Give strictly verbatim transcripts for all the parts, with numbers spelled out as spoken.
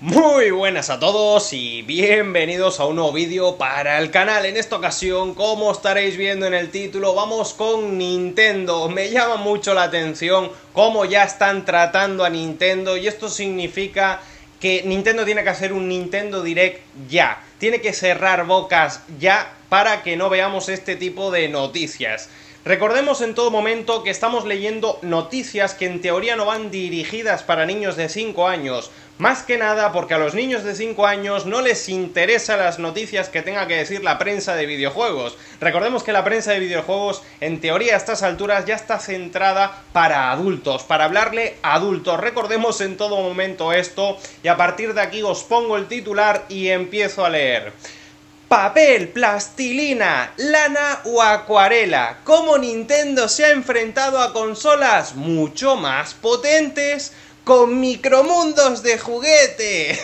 Muy buenas a todos y bienvenidos a un nuevo vídeo para el canal. En esta ocasión, como estaréis viendo en el título, vamos con Nintendo. Me llama mucho la atención cómo ya están tratando a Nintendo, y esto significa que Nintendo tiene que hacer un Nintendo Direct ya. Tiene que cerrar bocas ya para que no veamos este tipo de noticias. Recordemos en todo momento que estamos leyendo noticias que en teoría no van dirigidas para niños de cinco años, más que nada porque a los niños de cinco años no les interesan las noticias que tenga que decir la prensa de videojuegos. Recordemos que la prensa de videojuegos en teoría a estas alturas ya está centrada para adultos, para hablarle a adultos. Recordemos en todo momento esto, y a partir de aquí os pongo el titular y empiezo a leer. Papel, plastilina, lana o acuarela. ¿Cómo Nintendo se ha enfrentado a consolas mucho más potentes con micromundos de juguete?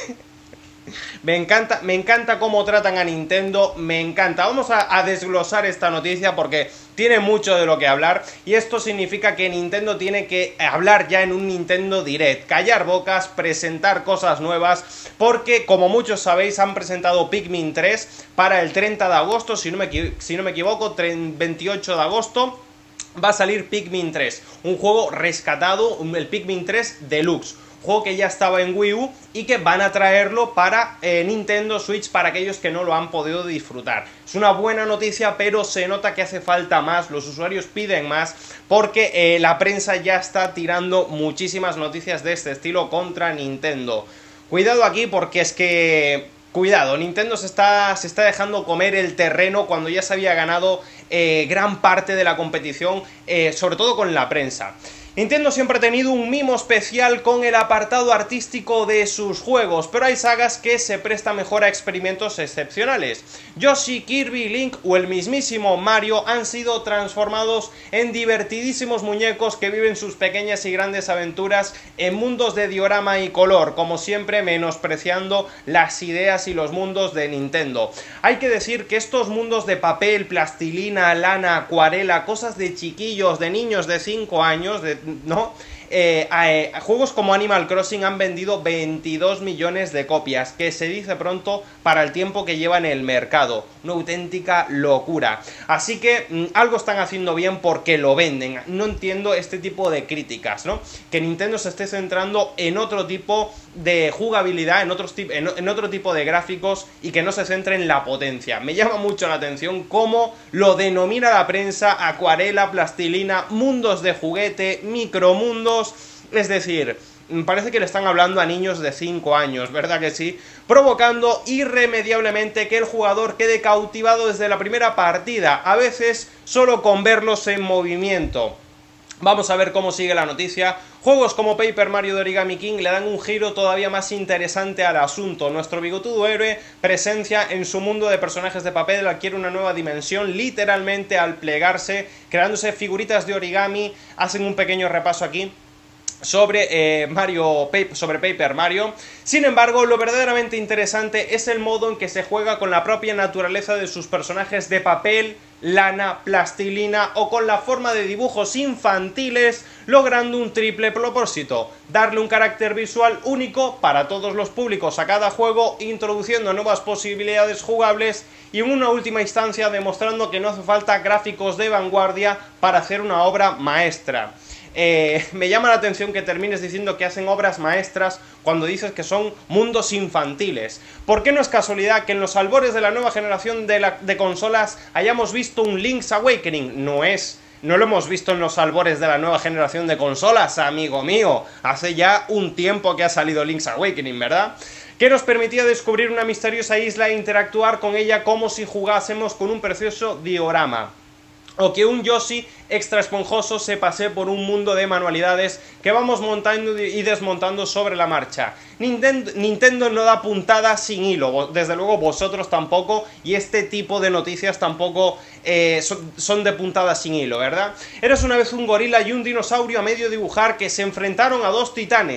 Me encanta, me encanta cómo tratan a Nintendo, me encanta. Vamos a, a desglosar esta noticia porque tiene mucho de lo que hablar, y esto significa que Nintendo tiene que hablar ya en un Nintendo Direct, callar bocas, presentar cosas nuevas, porque como muchos sabéis han presentado Pikmin tres para el treinta de agosto, si no me, si no me equivoco, veintiocho de agosto va a salir Pikmin tres, un juego rescatado, el Pikmin tres Deluxe. Juego que ya estaba en Wii U y que van a traerlo para eh, Nintendo Switch para aquellos que no lo han podido disfrutar. Es una buena noticia, pero se nota que hace falta más, los usuarios piden más, porque eh, la prensa ya está tirando muchísimas noticias de este estilo contra Nintendo. Cuidado aquí, porque es que... Cuidado, Nintendo se está, se está dejando comer el terreno cuando ya se había ganado eh, gran parte de la competición, eh, sobre todo con la prensa. Nintendo siempre ha tenido un mimo especial con el apartado artístico de sus juegos, pero hay sagas que se prestan mejor a experimentos excepcionales. Yoshi, Kirby, Link o el mismísimo Mario han sido transformados en divertidísimos muñecos que viven sus pequeñas y grandes aventuras en mundos de diorama y color, como siempre menospreciando las ideas y los mundos de Nintendo. Hay que decir que estos mundos de papel, plastilina, lana, acuarela, cosas de chiquillos, de niños de cinco años, de ¿no? Eh, eh, juegos como Animal Crossing han vendido veintidós millones de copias, que se dice pronto para el tiempo que lleva en el mercado. Una auténtica locura. Así que mmm, algo están haciendo bien porque lo venden. No entiendo este tipo de críticas, ¿no? Que Nintendo se esté centrando en otro tipo de jugabilidad, en, otros en, en otro tipo de gráficos, y que no se centre en la potencia. Me llama mucho la atención cómo lo denomina la prensa: acuarela, plastilina, mundos de juguete, micromundos. Es decir, parece que le están hablando a niños de cinco años, ¿verdad que sí? Provocando irremediablemente que el jugador quede cautivado desde la primera partida, a veces solo con verlos en movimiento. Vamos a ver cómo sigue la noticia. Juegos como Paper Mario de Origami King le dan un giro todavía más interesante al asunto. Nuestro bigotudo héroe presencia en su mundo de personajes de papel adquiere una nueva dimensión, literalmente al plegarse, creándose figuritas de origami. Hacen un pequeño repaso aquí sobre eh, Mario, sobre Paper Mario. Sin embargo, lo verdaderamente interesante es el modo en que se juega con la propia naturaleza de sus personajes de papel, lana, plastilina o con la forma de dibujos infantiles, logrando un triple propósito: darle un carácter visual único para todos los públicos a cada juego, introduciendo nuevas posibilidades jugables y en una última instancia demostrando que no hace falta gráficos de vanguardia para hacer una obra maestra. Eh, me llama la atención que termines diciendo que hacen obras maestras cuando dices que son mundos infantiles. ¿Por qué no es casualidad que en los albores de la nueva generación de, la, de consolas hayamos visto un Link's Awakening? No es... No lo hemos visto en los albores de la nueva generación de consolas, amigo mío. Hace ya un tiempo que ha salido Link's Awakening, ¿verdad? Que nos permitía descubrir una misteriosa isla e interactuar con ella como si jugásemos con un precioso diorama. O que un Yoshi extra esponjoso se pase por un mundo de manualidades que vamos montando y desmontando sobre la marcha. Nintendo, Nintendo no da puntada sin hilo, desde luego vosotros tampoco, y este tipo de noticias tampoco eh, son, son de puntada sin hilo, ¿verdad? Eres una vez un gorila y un dinosaurio a medio dibujar que se enfrentaron a dos titanes.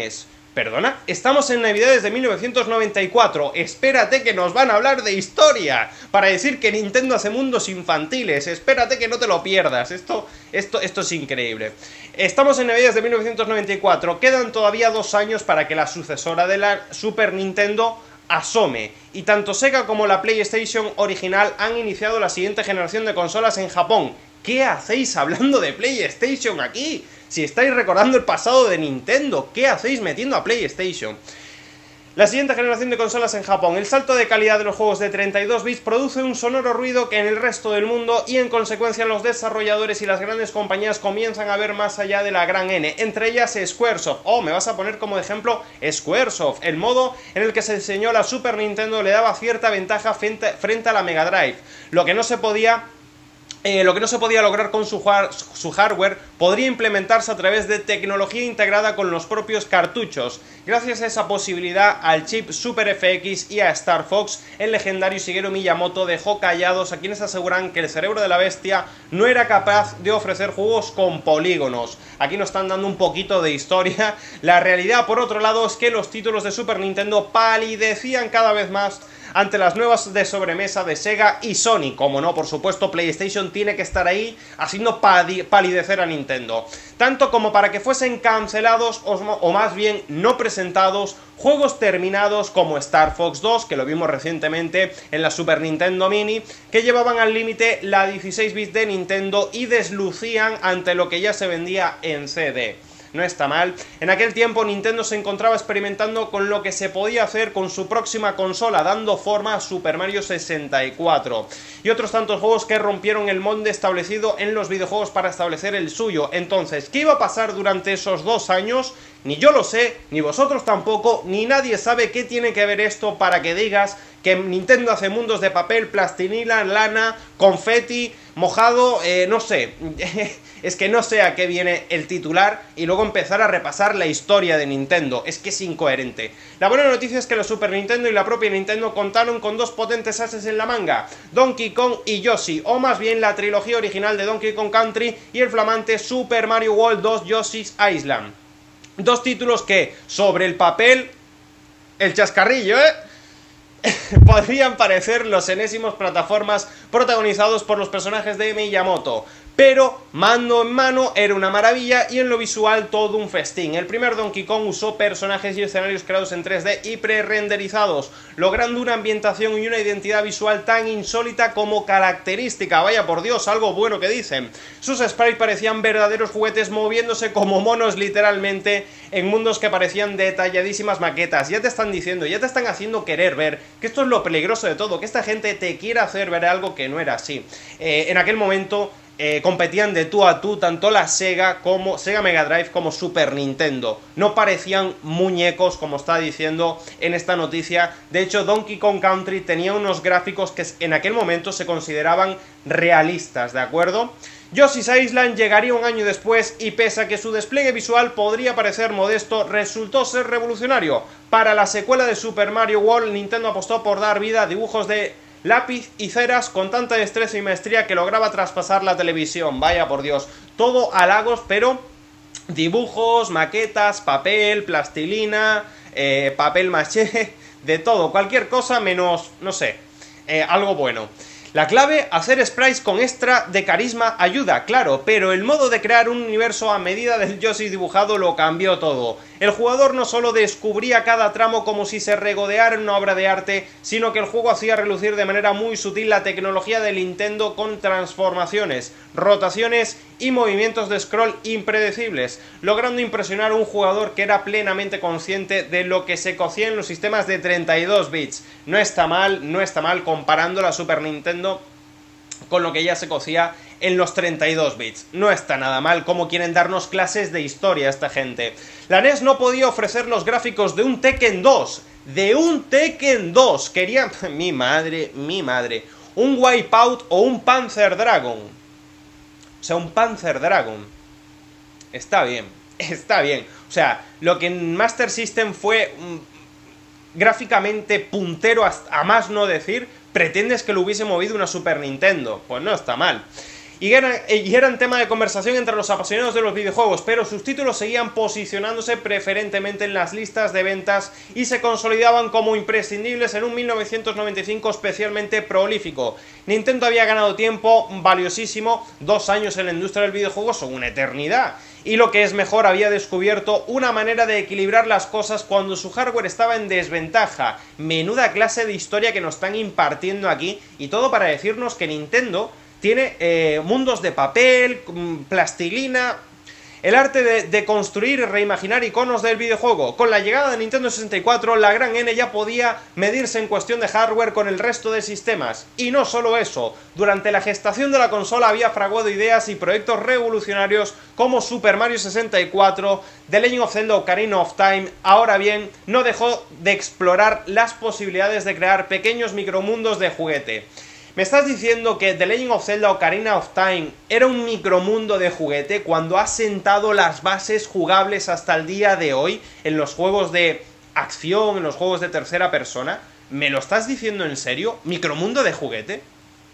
Perdona, estamos en Navidades de mil novecientos noventa y cuatro, espérate que nos van a hablar de historia, para decir que Nintendo hace mundos infantiles, espérate que no te lo pierdas, esto, esto, esto es increíble. Estamos en Navidades de mil novecientos noventa y cuatro, quedan todavía dos años para que la sucesora de la Super Nintendo asome, y tanto Sega como la PlayStation original han iniciado la siguiente generación de consolas en Japón. ¿Qué hacéis hablando de PlayStation aquí? Si estáis recordando el pasado de Nintendo, ¿qué hacéis metiendo a PlayStation? La siguiente generación de consolas en Japón. El salto de calidad de los juegos de treinta y dos bits produce un sonoro ruido que en el resto del mundo, y en consecuencia los desarrolladores y las grandes compañías comienzan a ver más allá de la gran N, entre ellas Squaresoft. Oh, me vas a poner como ejemplo Squaresoft. El modo en el que se diseñó la Super Nintendo le daba cierta ventaja frente, frente a la Mega Drive, lo que no se podía... Eh, lo que no se podía lograr con su, su hardware podría implementarse a través de tecnología integrada con los propios cartuchos. Gracias a esa posibilidad, al chip Super F X y a Star Fox, el legendario Shigeru Miyamoto dejó callados a quienes aseguran que el cerebro de la bestia no era capaz de ofrecer juegos con polígonos. Aquí nos están dando un poquito de historia. La realidad, por otro lado, es que los títulos de Super Nintendo palidecían cada vez más ante las nuevas de sobremesa de Sega y Sony. Como no, por supuesto, PlayStation tiene que estar ahí haciendo palidecer a Nintendo, tanto como para que fuesen cancelados o, o más bien no presentados juegos terminados como Star Fox dos, que lo vimos recientemente en la Super Nintendo Mini, que llevaban al límite la dieciséis bits de Nintendo y deslucían ante lo que ya se vendía en C D. No está mal. En aquel tiempo Nintendo se encontraba experimentando con lo que se podía hacer con su próxima consola, dando forma a Super Mario sesenta y cuatro y otros tantos juegos que rompieron el molde establecido en los videojuegos para establecer el suyo. Entonces, ¿qué iba a pasar durante esos dos años? Ni yo lo sé, ni vosotros tampoco, ni nadie sabe qué tiene que ver esto para que digas que Nintendo hace mundos de papel, plastilina, lana, confeti, mojado, eh, no sé. Es que no sé a qué viene el titular y luego empezar a repasar la historia de Nintendo. Es que es incoherente. La buena noticia es que la Super Nintendo y la propia Nintendo contaron con dos potentes ases en la manga: Donkey Kong y Yoshi, o más bien la trilogía original de Donkey Kong Country y el flamante Super Mario World dos Yoshi's Island. Dos títulos que, sobre el papel, el chascarrillo, ¿eh? podrían parecer los enésimos plataformas protagonizados por los personajes de Miyamoto, pero mano en mano era una maravilla y en lo visual todo un festín. El primer Donkey Kong usó personajes y escenarios creados en tres D y pre-renderizados, logrando una ambientación y una identidad visual tan insólita como característica. Vaya por Dios, algo bueno que dicen. Sus sprites parecían verdaderos juguetes moviéndose como monos literalmente en mundos que parecían detalladísimas maquetas. Ya te están diciendo, ya te están haciendo querer ver, que esto es lo peligroso de todo, que esta gente te quiere hacer ver algo que no era así. Eh, en aquel momento Eh, competían de tú a tú tanto la Sega como Sega Mega Drive como Super Nintendo. No parecían muñecos, como está diciendo en esta noticia. De hecho, Donkey Kong Country tenía unos gráficos que en aquel momento se consideraban realistas, ¿de acuerdo? Yoshi's Island llegaría un año después y, pese a que su despliegue visual podría parecer modesto, resultó ser revolucionario. Para la secuela de Super Mario World, Nintendo apostó por dar vida a dibujos de lápiz y ceras con tanta destreza y maestría que lograba traspasar la televisión. Vaya por Dios, todo halagos, pero dibujos, maquetas, papel, plastilina, eh, papel maché, de todo, cualquier cosa menos, no sé, eh, algo bueno. La clave, hacer sprites con extra de carisma ayuda, claro, pero el modo de crear un universo a medida del Yoshi dibujado lo cambió todo. El jugador no solo descubría cada tramo como si se regodeara en una obra de arte, sino que el juego hacía relucir de manera muy sutil la tecnología de Nintendo con transformaciones, rotaciones y movimientos de scroll impredecibles, logrando impresionar a un jugador que era plenamente consciente de lo que se cocía en los sistemas de treinta y dos bits. No está mal, no está mal comparando la Super Nintendo con lo que ya se cocía en los treinta y dos bits. No está nada mal como quieren darnos clases de historia esta gente. La N E S no podía ofrecer los gráficos de un Tekken dos. De un Tekken dos. Querían... mi madre, mi madre. Un Wipeout o un Panzer Dragon. O sea, un Panzer Dragon. Está bien, está bien. O sea, lo que en Master System fue mmm, gráficamente puntero a, a más no decir, pretendes que lo hubiese movido una Super Nintendo. Pues no está mal. y eran, y eran tema de conversación entre los apasionados de los videojuegos, pero sus títulos seguían posicionándose preferentemente en las listas de ventas y se consolidaban como imprescindibles en un mil novecientos noventa y cinco especialmente prolífico. Nintendo había ganado tiempo valiosísimo, dos años en la industria del videojuego son una eternidad, y lo que es mejor, había descubierto una manera de equilibrar las cosas cuando su hardware estaba en desventaja. Menuda clase de historia que nos están impartiendo aquí, y todo para decirnos que Nintendo tiene eh, mundos de papel, plastilina, el arte de, de construir y reimaginar iconos del videojuego. Con la llegada de Nintendo sesenta y cuatro, la gran N ya podía medirse en cuestión de hardware con el resto de sistemas. Y no solo eso, durante la gestación de la consola había fraguado ideas y proyectos revolucionarios como Super Mario sesenta y cuatro, The Legend of Zelda Ocarina of Time. Ahora bien, no dejó de explorar las posibilidades de crear pequeños micromundos de juguete. ¿Me estás diciendo que The Legend of Zelda Ocarina of Time era un micromundo de juguete cuando ha sentado las bases jugables hasta el día de hoy en los juegos de acción, en los juegos de tercera persona? ¿Me lo estás diciendo en serio? ¿Micromundo de juguete?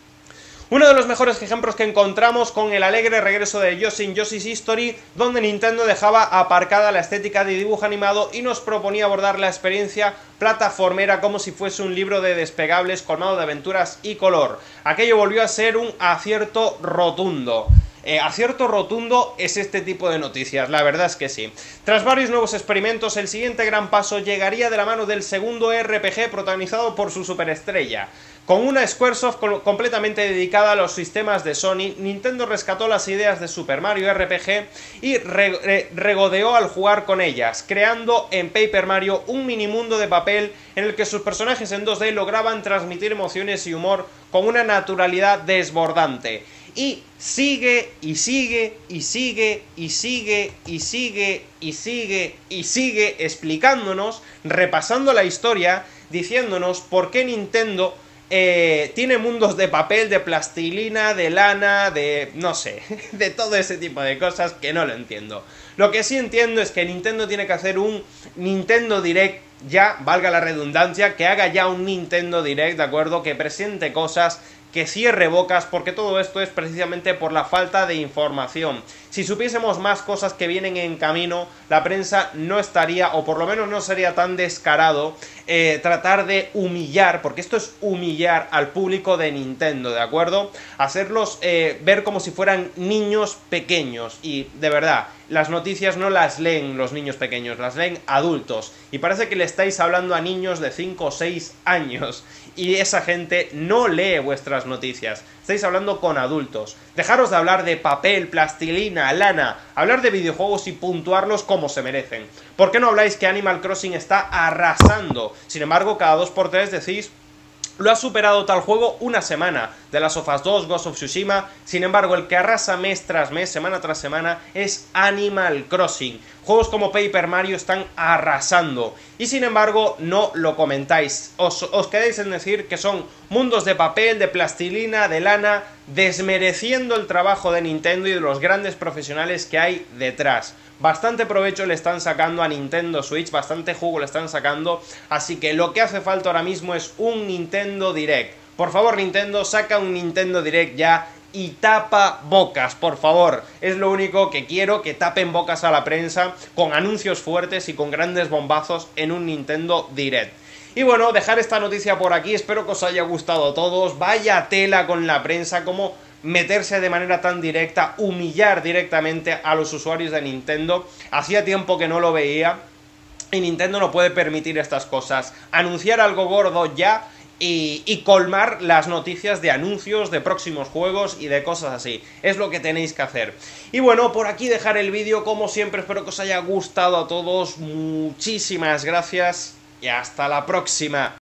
Uno de los mejores ejemplos que encontramos con el alegre regreso de Yoshi in Yoshi's History, donde Nintendo dejaba aparcada la estética de dibujo animado y nos proponía abordar la experiencia plataformera como si fuese un libro de despegables colmado de aventuras y color. Aquello volvió a ser un acierto rotundo. Eh, acierto rotundo es este tipo de noticias, la verdad es que sí. Tras varios nuevos experimentos, el siguiente gran paso llegaría de la mano del segundo R P G protagonizado por su superestrella. Con una Squaresoft completamente dedicada a los sistemas de Sony, Nintendo rescató las ideas de Super Mario R P G y re re regodeó al jugar con ellas, creando en Paper Mario un minimundo de papel en el que sus personajes en dos D lograban transmitir emociones y humor con una naturalidad desbordante. Y sigue, y sigue, y sigue, y sigue, y sigue, y sigue, y sigue explicándonos, repasando la historia, diciéndonos por qué Nintendo Eh, tiene mundos de papel, de plastilina, de lana, de... no sé, de todo ese tipo de cosas que no lo entiendo. Lo que sí entiendo es que Nintendo tiene que hacer un Nintendo Direct ya, valga la redundancia, que haga ya un Nintendo Direct, ¿de acuerdo? Que presente cosas, que cierre bocas, porque todo esto es precisamente por la falta de información. Si supiésemos más cosas que vienen en camino, la prensa no estaría, o por lo menos no sería tan descarado, eh, tratar de humillar, porque esto es humillar al público de Nintendo, ¿de acuerdo? Hacerlos eh, ver como si fueran niños pequeños, y de verdad, las noticias no las leen los niños pequeños, las leen adultos, y parece que le estáis hablando a niños de cinco o seis años, y esa gente no lee vuestras noticias. Estáis hablando con adultos. Dejaros de hablar de papel, plastilina, lana, hablar de videojuegos y puntuarlos como se merecen. ¿Por qué no habláis que Animal Crossing está arrasando? Sin embargo, cada dos por tres decís: lo ha superado tal juego una semana. The Last of Us dos, Ghost of Tsushima. Sin embargo, el que arrasa mes tras mes, semana tras semana, es Animal Crossing. Juegos como Paper Mario están arrasando. Y sin embargo, no lo comentáis. Os, os quedáis en decir que son mundos de papel, de plastilina, de lana, desmereciendo el trabajo de Nintendo y de los grandes profesionales que hay detrás. Bastante provecho le están sacando a Nintendo Switch, bastante jugo le están sacando, así que lo que hace falta ahora mismo es un Nintendo Direct. Por favor, Nintendo, saca un Nintendo Direct ya y tapa bocas, por favor. Es lo único que quiero, que tapen bocas a la prensa con anuncios fuertes y con grandes bombazos en un Nintendo Direct. Y bueno, dejar esta noticia por aquí, espero que os haya gustado a todos. Vaya tela con la prensa, como meterse de manera tan directa, humillar directamente a los usuarios de Nintendo. Hacía tiempo que no lo veía y Nintendo no puede permitir estas cosas. Anunciar algo gordo ya y, y colmar las noticias de anuncios de próximos juegos y de cosas así. Es lo que tenéis que hacer. Y bueno, por aquí dejar el vídeo, como siempre, espero que os haya gustado a todos. Muchísimas gracias y hasta la próxima.